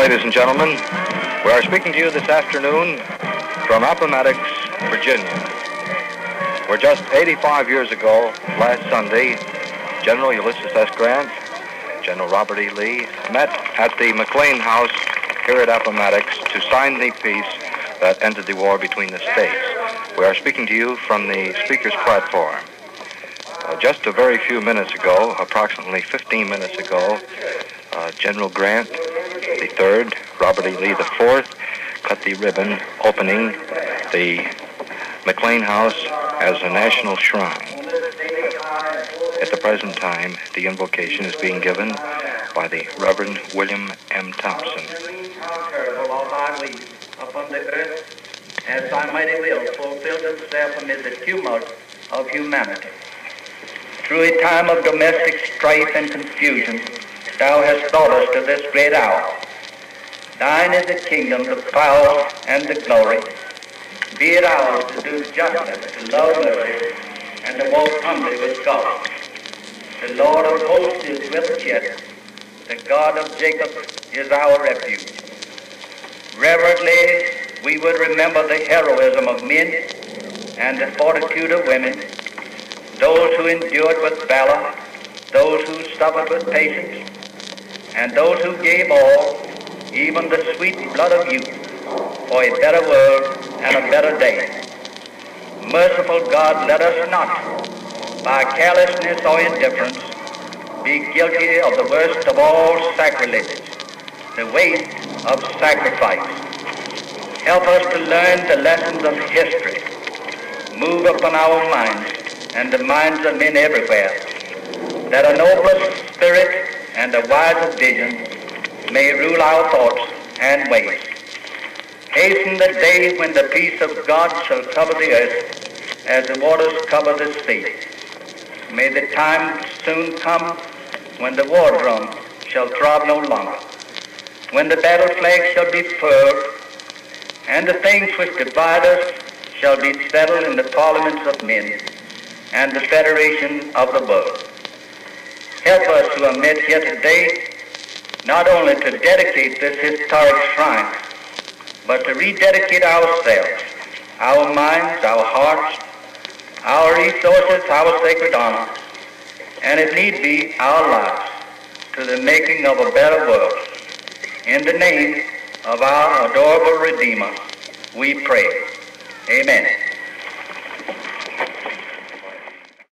ladies and gentlemen. We are speaking to you this afternoon from Appomattox, Virginia, where just 85 years ago, last Sunday, General Ulysses S. Grant, General Robert E. Lee met at the McLean House here at Appomattox to sign the peace that ended the war between the states. We are speaking to you from the speaker's platform. Just a very few minutes ago, approximately 15 minutes ago, General Grant the third, Robert E. Lee the fourth, cut the ribbon opening the McLean House as a national shrine. At the present time, the invocation is being given by the Reverend William M. Thompson. Upon the earth, as thy mighty will fulfilled itself amid the tumult of humanity. Through a time of domestic strife and confusion, thou hast brought us to this great hour. Thine is the kingdom, the power, and the glory. Be it ours to do justice, to love mercy, and to walk humbly with God. The Lord of hosts is with us yet. The God of Jacob is our refuge. Reverently, we would remember the heroism of men and the fortitude of women, those who endured with valor, those who suffered with patience, and those who gave all, even the sweet blood of youth, for a better world and a better day. Merciful God, let us not, by carelessness or indifference, be guilty of the worst of all sacrileges, the waste of sacrifice. Help us to learn the lessons of history. Move upon our minds and the minds of men everywhere, that a nobler spirit and a wiser vision may rule our thoughts and ways. Hasten the day when the peace of God shall cover the earth as the waters cover the sea. May the time soon come when the war drum shall throb no longer, when the battle flag shall be furled, and the things which divide us shall be settled in the parliaments of men and the federation of the world. Help us who are met here today not only to dedicate this historic shrine, but to rededicate ourselves, our minds, our hearts, our resources, our sacred honor, and if need be, our lives, to the making of a better world. In the name of our adorable Redeemer, we pray. Amen.